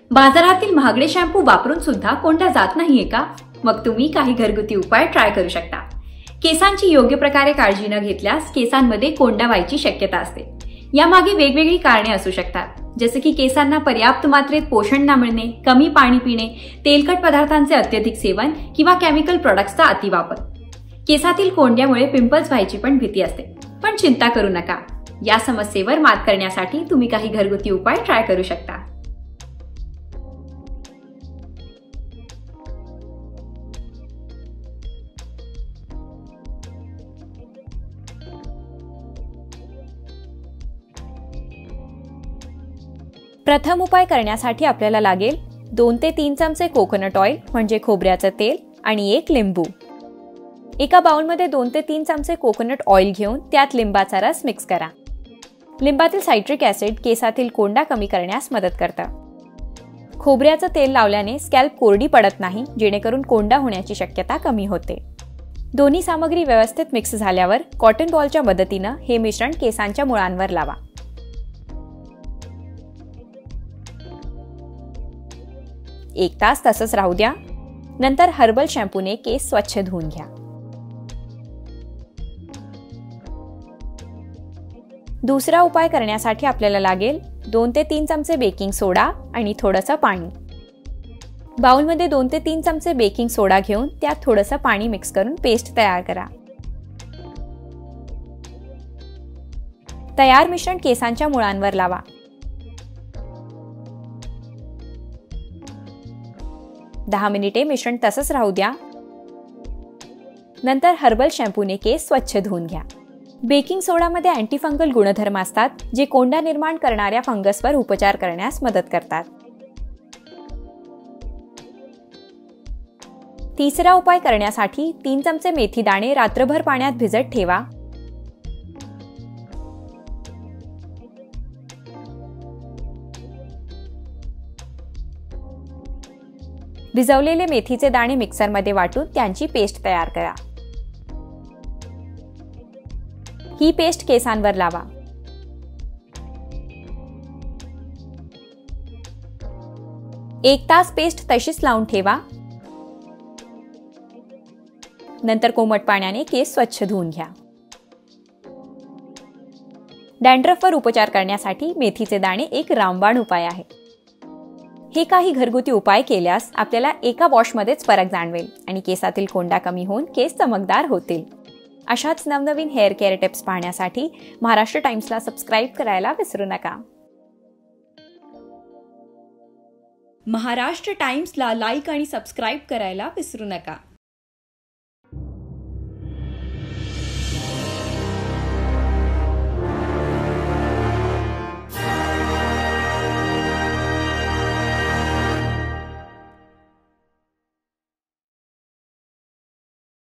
बाजारातील महागडे शॅम्पू वापरून सुद्धा कोंडा जात नाहीये का? मग तुम्ही काही घरगुती उपाय ट्राय करू शकता। केसांची योग्य प्रकारे काळजी न घेतल्यास केसांमध्ये कोंडा व्हायची शक्यता असते। यामागे वेगवेगळी कारणे असू शकतात, जसे की केसांना पर्याप्त मात्रेत पोषण न मिळणे, कमी पाणी पिणे, तेलकट पदार्थांचे अत्यधिक सेवन किंवा केमिकल प्रोडक्ट्सचा अतिवापर। केसातील कोंड्यामुळे पिंपल्स व्हायची पण भीती असते, पण चिंता करू नका। या समस्येवर मात करण्यासाठी तुम्ही काही घरगुती उपाय ट्राय करू शकता। प्रथम उपाय करण्यासाठी आपल्याला लागेल 2 ते 3 चमचे कोकोनट ऑइल म्हणजे खोबऱ्याचं तेल आणि 1 लिंबू। एका बाउलमध्ये 2 ते 3 चमचे कोकोनट ऑइल घेऊन त्यात लिंबाचा रस मिक्स करा। लिंबातील सायट्रिक ॲसिड केसातील कोंडा कमी करण्यास मदत करतं। खोबऱ्याचं तेल लावल्याने स्कॅल्प कोरडी पडत नाही, जेणेकरून कोंडा होण्याची शक्यता कमी होते। दोन्ही सामग्री व्यवस्थित मिक्स झाल्यावर कॉटन बॉलच्या मदतीने हे मिश्रण केसांच्या मुळांवर लावा। 1 तास तसंच राहू द्या। नंतर हर्बल शॅम्पूने केस स्वच्छ धुवून घ्या। दुसरा उपाय करण्यासाठी आपल्याला लागेल 2 ते 3 चमचे बेकिंग सोडा आणि थोडंसं पाणी। बाउलमध्ये 2 ते 3 चमचे बेकिंग सोडा घेऊन त्यात थोडंसं पाणी मिक्स करून पेस्ट तयार करा। तयार मिश्रण केसांच्या मुळांवर लावा। दहा मिनिटे मिश्रण तसंच राहू द्या। नंतर हर्बल शॅम्पूने केस स्वच्छ धुवून घ्या। बेकिंग सोडामध्ये अँटीफंगल गुणधर्म असतात, जे कोंडा निर्माण करणाऱ्या फंगसवर उपचार करण्यास मदत करतात। तिसरा उपाय करण्यासाठी 3 चमचे मेथी दाणे रात्रभर पाण्यात भिजत ठेवा। भिजवलेले मेथीचे दाणे मिक्सरमध्ये वाटून त्यांची पेस्ट तयार करा। ही पेस्ट केसांवर लावा। एक तास पेस्ट तशीच लावून ठेवा। नंतर कोमट पाण्याने केस स्वच्छ धुवून घ्या। डॅन्ड्रफवर उपचार करण्यासाठी मेथीचे दाणे एक रामबाण उपाय आहे। हे काही घरगुती उपाय केल्यास आपल्याला एका वॉशमध्येच फरक जाणवेल आणि केसातील कोंडा कमी होऊन केस चमकदार होतील। अशाच नवनवीन हेअर केअर टिप्स पाहण्यासाठी महाराष्ट्र टाइम्सला सबस्क्राईब करायला विसरू नका। महाराष्ट्र टाइम्सला लाईक आणि सबस्क्राईब करायला विसरू नका।